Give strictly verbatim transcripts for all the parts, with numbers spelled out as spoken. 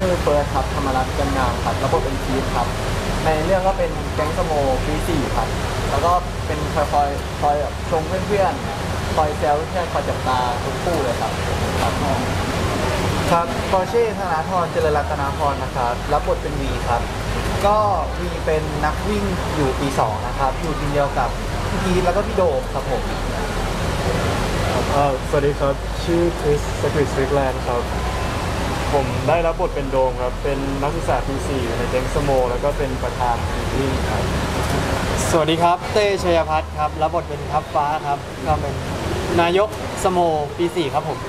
คือเฟิร์สครับธรรมรัตน์กันงามครับรับบทเป็นพีทครับในเรื่องก็เป็นแก๊งสโมปีสี่ครับแล้วก็เป็นคอยคอยคอยแบบชงเพื่อนๆคอยแซวเพื่อนคอยจับตาทุกคู่เลยครับครับครับปอร์เช่ธนาธรเจริญรัตนาพรนะครับรับบทเป็นวีครับก็วีเป็นนักวิ่งอยู่ปีสองนะครับอยู่ทีมเดียวกับพี่พีทแล้วก็พี่โดมครับผมสวัสดีครับชื่อคริสสกริตสวิกแลนด์ครับผมได้รับบทเป็นโดมครับเป็นนักศึกษาปีสี่ในแก๊งสโมแล้วก็เป็นประธานทีมครับสวัสดีครับเต้ชัยพัฒน์ครับรับบทเป็นทัพฟ้าครับก็เป็นนายกสโมปีสี่ครับผม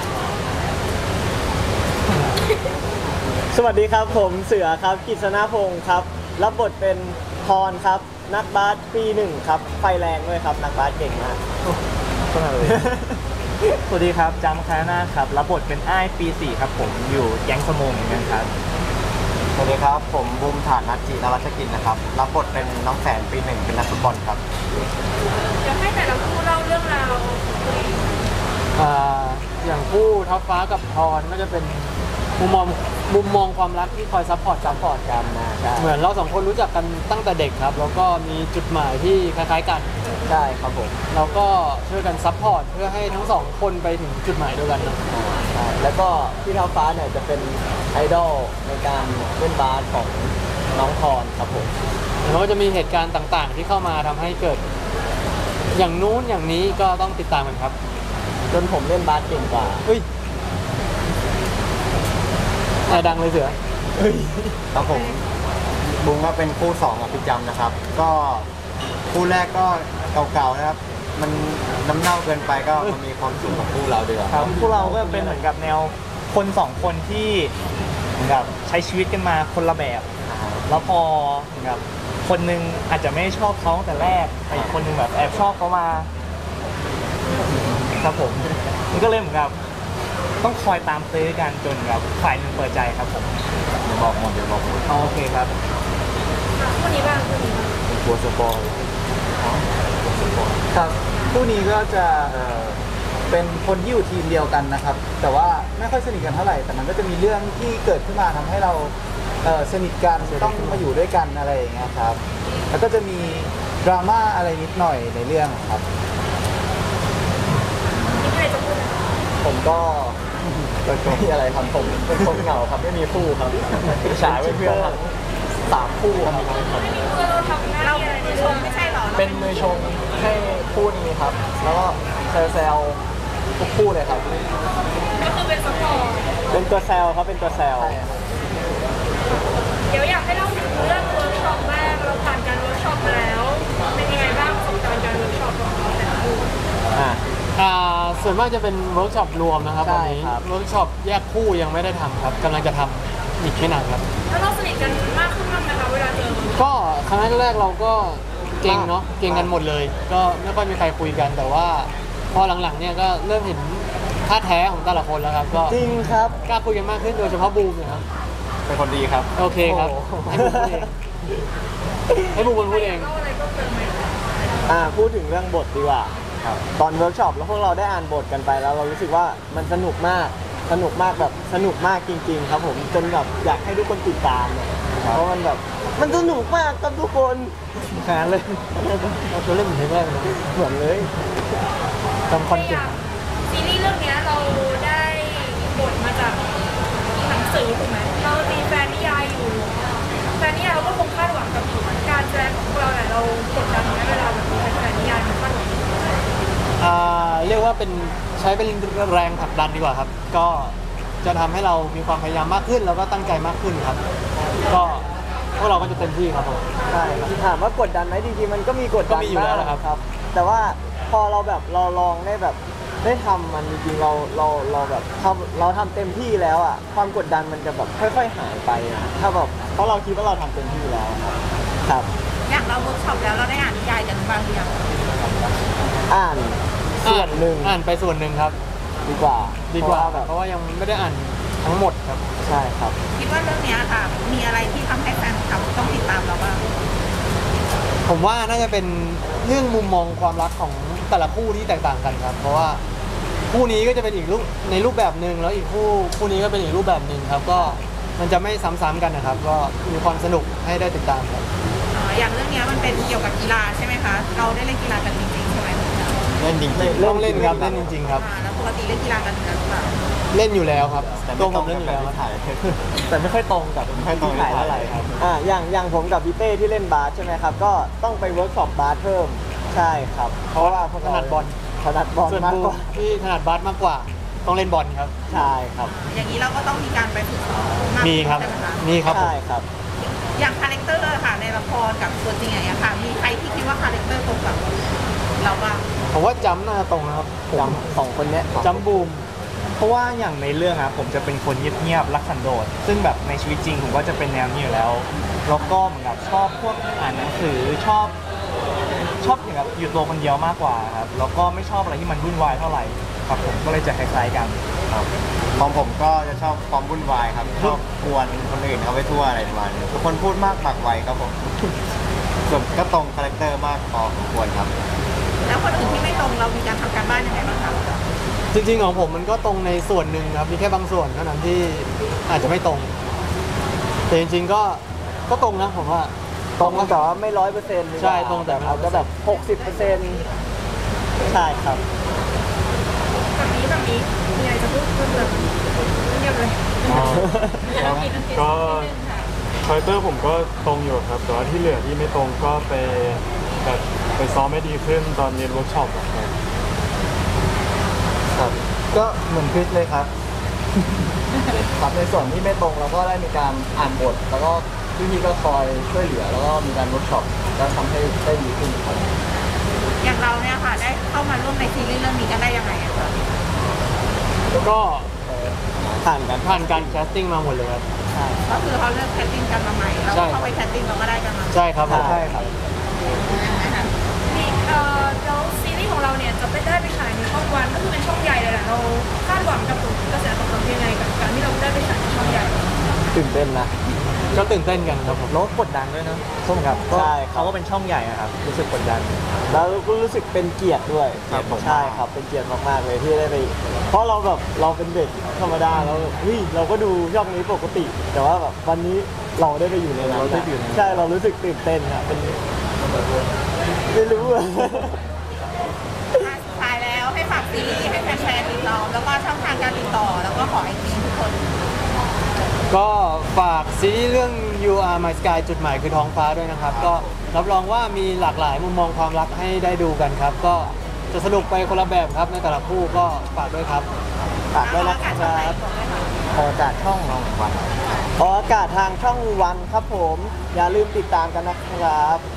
สวัสดีครับผมเสือครับกิษณพงศ์ครับรับบทเป็นพรครับนักบาสปีหนึ่งครับไฟแรงด้วยครับนักบาสเก่งมากก็เลยสวัสดีครับจำคานาครับรับบทเป็นอ้ายปีสี่ครับผมอยู่แก๊งสโมเหมือนกันครับสวัสดีครับผมบูมฐานนัทจีนรัชกินนะครับรับบทเป็นน้องแสนปีหนึ่งเป็นนักฟุตบอลครับเดี๋ยวให้แต่ละคู่เล่าเรื่องราวอ่าอย่างคู่ทัพฟ้ากับพรก็จะเป็นมุมมองมุมมองความรักที่คอยซัพพอร์ตซัพพอร์ตกันนะเหมือนเราสองคนรู้จักกันตั้งแต่เด็กครับแล้วก็มีจุดหมายที่คล้ายๆกันใช่ครับผมเราก็ช่วยกันซัพพอร์ตเพื่อให้ทั้งสองคนไปถึงจุดหมายเดียวกันนะใช่แล้วก็พี่ท้าฟ้าเนี่ยจะเป็นไอดอลในการเล่นบาสของน้องพรครับผมแล้วก็จะมีเหตุการณ์ต่างๆที่เข้ามาทำให้เกิดอย่างนู้นอย่างนี้ก็ต้องติดตามกันครับจนผมเล่นบาสเก่งกว่าเฮ้ยแต่ดังเลยเสือครับผมบุ้งก็เป็นคู่สองกับพี่จำนะครับก็คู่แรกก็เก่าๆนะครับมันน้ำเน่าเกินไปก็มันมีความสุขของคู่เราดีกว่าครับคู่เราก็เป็นเหมือนกับแนวคนสองคนที่เหมือนกับใช้ชีวิตกันมาคนละแบบแล้วพอเหมือนกับคนนึงอาจจะไม่ชอบเขาแต่แรกแต่อีกคนนึงแบบแอบชอบเขามาครับผมมันก็เลยเหมือนกับต้องคอยตามซื้อกันจนแบบฝ่ายหนึ่งเปิดใจครับผมเดี๋ยวบอกหมดเดี๋ยวบอกหมดโอเคครับคู่นี้บ้างคู่นี้กลัวสปอยครับคู่นี้ก็จะเป็นคนที่อยู่ทีมเดียวกันนะครับแต่ว่าไม่ค่อยสนิทกันเท่าไหร่แต่มันก็จะมีเรื่องที่เกิดขึ้นมาทำให้เราสนิทกันต้องมาอยู่ด้วยกันอะไรอย่างเงี้ยครับแล้วก็จะมีดราม่าอะไรนิดหน่อยในเรื่องครับผมก็ไม่มีอะไรครับผมเป็นคนเหงาครับไม่มีคู่ครับฉายเพื่อนสามคู่ครับเราทำหน้าที่อะไรมือชงไม่ใช่หรอเป็นมือชงให้คู่นี้ครับแล้วก็แซวๆทุกคู่เลยครับก็คือเป็นซัพพอร์ตเป็นตัวแซวเขาเป็นตัวแซวเดี๋ยวอยากให้เล่าถึงเรื่องเวิร์กช็อปแรกเราผ่านการเวิร์กช็อปมาแล้วเป็นยังไงบ้างประสบการณ์การเวิร์กช็อปของเราแต่ละคู่อ่าอ่าส่วนมากจะเป็นเวิร์กช็อปรวมนะครับตอนนี้เวิร์กช็อปแยกคู่ยังไม่ได้ทำครับกำลังจะทำอีกไม่นานครับแล้วเราสนิทกันมากขึ้นบ้างไหมคะเวลาเจอก็ครั้งแรกเราก็เก่งเนาะเก่งกันหมดเลยก็ไม่ค่อยมีใครคุยกันแต่ว่าพอหลังๆเนี่ยก็เริ่มเห็นท่าแท้ของแต่ละคนแล้วครับก็จริงครับกล้าคุยกันมากขึ้นโดยเฉพาะบูมนะครับเป็นคนดีครับโอเคครับให้บูมพูดเองให้บูมพูดเองอ่าพูดถึงเรื่องบทดีกว่าตอนเวิร์กช็อปแล้วพวกเราได้อ่านบทกันไปแล้วเรารู้สึกว่ามันสนุกมากสนุกมากแบบสนุกมากจริงๆครับผมจนแบบอยากให้ทุกคนติดตามเนี่ยเพราะมันแบบมันสนุกมากกับทุกคนแข่เลยเราตัวเล่นเหมือนแรกเลยเหมือนเลยจำคอนเซ็ปต์ซีรีส์เรื่องนี้เราได้บทมาจากหนังสือถูกไหมเรามีแฟนนิยายอยู่แฟนนิยายเราก็คงคาดหวังกับการแสดงของเราแหละเรากดดันไหมเวลาแบบมีแฟนนิยายมาคาดหวังอ่าเรียกว่าเป็นใช้เป็นแรงผลักดันดีกว่าครับก็จะทำให้เรามีความพยายามมากขึ้นแล้วก็ตั้งใจมากขึ้นครับก็พวกเราก็จะเต็มที่ครับผมใช่ถามว่ากดดันไหมจริงๆมันก็มีกดดันอยู่แล้วครับแต่ว่าพอเราแบบเราลองได้แบบได้ทำมันจริงๆเราเราเราแบบทำเราทำเต็มที่แล้วอ่ะความกดดันมันจะแบบค่อยๆหายไปนะถ้าแบบเพราะเราคิดว่าเราทำเต็มที่แล้วครับอย่างเราเวิร์กช็อปแล้วเราได้อ่านนิยายกันบ้างหรือยังอ่านส่วนหนึ่งอ่านไปส่วนหนึ่งครับดีกว่าดีกว่าแบบเพราะว่ายังไม่ได้อ่านทั้งหมดครับใช่ครับคิดว่าเรื่องนี้ค่ะมีอะไรที่ทำให้แฟนคลับต้องติดตามเราบ้างผมว่าน่าจะเป็นเรื่องมุมมองความรักของแต่ละคู่ที่แตกต่างกันครับเพราะว่าคู่นี้ก็จะเป็นอีกรูปในรูปแบบหนึ่งแล้วอีกคู่คู่นี้ก็เป็นอีกรูปแบบหนึ่งครับก็มันจะไม่ซ้ำๆกันนะครับ ก็มีความสนุกให้ได้ติดตามครับอ๋ออย่างเรื่องเนี้ยมันเป็นเกี่ยวกับกีฬาใช่ไหมคะ เราได้เล่นกีฬากันจริงๆใช่ไหมเล่นจริงต้องเล่นครับเล่นจริงๆครับอ่าแล้วปกติเล่นกีฬากันอยู่แล้วหรือเปล่าเล่นอยู่แล้วครับแต่ตัวไม่ผตรงมเล่นอยู่กัแล้วบครับถ่ายแต่ไม่ค่อยตรงกับไม่ค่อยตรงที่ถ่ายเท่าไหร่ครับอ่าอย่างอย่างผมกับพี่เต้ที่เล่นบาสใช่ไหมครับ ก็ต้องไปเวิร์กช็อปบาสเพิ่มใช่ครับ เพราะว่าพวกถเรานัดบอลถนัดบอลส่วนมากบูกว่าที่ถนัดบาสมากกว่า ต้องเล่นบอลครับใช่ครับอย่างนี้เราก็ต้องมีการไปฝึกซ้อมมากมีครับใช่ไหมคะมีครับผมใช่ครับอย่างคาแรคเตอร์ค่ะในละครกับตัวจริงอย่างเงี้ยค่ะ มีใครที่คิดว่าคาแรคเตอร์ตรงกับเราบ้างผมว่าจำน่าจะตรงนะครับผมจำสองคนเนี้ยจำบูมเพราะว่าอย่างในเรื่องอะผมจะเป็นคนเงียบๆรักสันโดษซึ่งแบบในชีวิตจริงผมก็จะเป็นแนวนี้อยู่แล้วแล้วก็เหมือนกับชอบพวกอ่านหนังสือชอบชอบอย่างแบบอยู่ตัวคนเดียวมากกว่าครับแล้วก็ไม่ชอบอะไรที่มันวุ่นวายเท่าไหร่ครับผมก็เลยจะคล้ายๆกันของผมก็จะชอบความวุ่นวายครับชอบกวนคนอื่นเขาไปทั่วอะไรประมาณนี้ทุกคนพูดมากปากไวครับผม ส่วนก็ตรงคาแรคเตอร์มากพอสมควรครับแล้วคนอื่นที่ไม่ตรงเรามีการทำการบ้านยังไงบ้างคะจริงๆของผมมันก็ตรงในส่วนหนึ่งครับมีแค่บางส่วนเท่านั้นที่อาจจะไม่ตรง แต่จริงๆก็ก็ตรงนะผมว่าตรงแต่ว่าไม่ร้อยเปอร์เซ็นต์ใช่ตรงแต่ไม่อาจจะแบบหกสิบเปอร์เซ็นต์ใช่ครับแบบนี้แบบนี้มีอะไรจะพูดเพิ่มเติมเงียบเลยก็คาแรคเตอร์ผมก็ตรงอยู่ครับแต่ว่าที่เหลือที่ไม่ตรงก็ไปแบบไปซ้อมให้ดีขึ้นตอนเรียนเวิร์กช็อปครับครับ ก็เหมือนคริสเลยครับ ครับในส่วนที่ไม่ตรงเราก็ได้มีการอ่านบท แล้วก็พี่ๆก็คอยช่วยเหลือ แล้วก็มีการเวิร์กช็อปแล้วทำให้ได้ดีขึ้นครับอย่างเราเนี่ยค่ะ ได้เข้ามาร่วมในซีรีส์เรื่องนี้กันได้ยังไงอะคะแล้วก็ผ่านกันผ่านการแคสติ้งมาหมดเลยครับก็คือเขาเลือกแคสติ้งกันมาใหม่เราใช่เข้าไปแคสติ้งเราก็ได้กันมาใช่ครับผมใช่ครับนี่เอ่อแล้วซีรีส์ของเราเนี่ยจะไปได้ไปฉายในช่องวันก็คือเป็นช่องใหญ่เลยแหละเราคาดหวังกับกระแสตอบรับยังไงกับการที่เราได้ไปฉายในช่องใหญ่ตื่นเต้นนะก็ตื่นเต้นกันครับผมแล้วก็กดดันด้วยนะส้มครับก็ใช่ครัเขาบก็เป็นช่องใหญ่อะครับรู้สึกกดดันแล้วก็รู้สึกเป็นเกียรติด้วยครับผมใช่ครับเป็นเกียรติมากๆเลยที่ได้ไป เพราะเราแบบเราเป็นเด็กธรรมดาแล้วแบบเฮ้ยเราก็ดูช่องนี้ปกติ แต่ว่าแบบวันนี้เราได้ไปอยู่ในนั้นเราได้ไปอยู่ในนั้นใช่เรารู้สึกตื่นเต้นครับเป็นไม่รู้อะอ่ะสุดท้ายแล้วให้ฝากซีรีส์ให้แฟนๆติดต่อแล้วก็ช่องทางการติดต่อแล้วก็ขอไอจีทุกคนก็ฝากซีรีส์เรื่อง You Are My Sky จุดหมายคือท้องฟ้าด้วยนะครับ ก็รับรองว่ามีหลากหลายมุมมองความรักให้ได้ดูกันครับ ก็จะสนุกไปคนละแบบครับในแต่ละคู่ก็ฝากด้วยครับฝากด้วยนะคการรัช่องไหนบบอกเลยค่ะพอจากช่องเราวันออกอากาศทางช่องวันครับผม อย่าลืมติดตามกันนะครับ